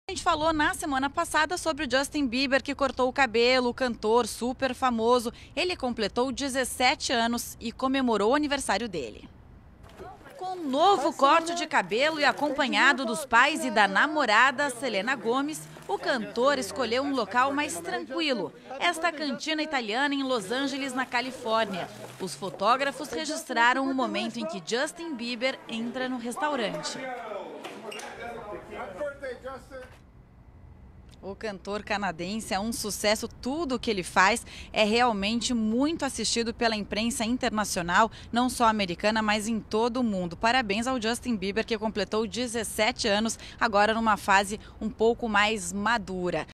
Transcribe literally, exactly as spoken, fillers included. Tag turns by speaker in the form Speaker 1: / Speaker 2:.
Speaker 1: A gente falou na semana passada sobre o Justin Bieber, que cortou o cabelo, o cantor super famoso. Ele completou dezessete anos e comemorou o aniversário dele. Com um novo corte de cabelo e acompanhado dos pais e da namorada, Selena Gomez, o cantor escolheu um local mais tranquilo, esta cantina italiana em Los Angeles, na Califórnia. Os fotógrafos registraram o momento em que Justin Bieber entra no restaurante. O cantor canadense é um sucesso, tudo o que ele faz é realmente muito assistido pela imprensa internacional, não só americana, mas em todo o mundo. Parabéns ao Justin Bieber, que completou dezessete anos, agora numa fase um pouco mais madura.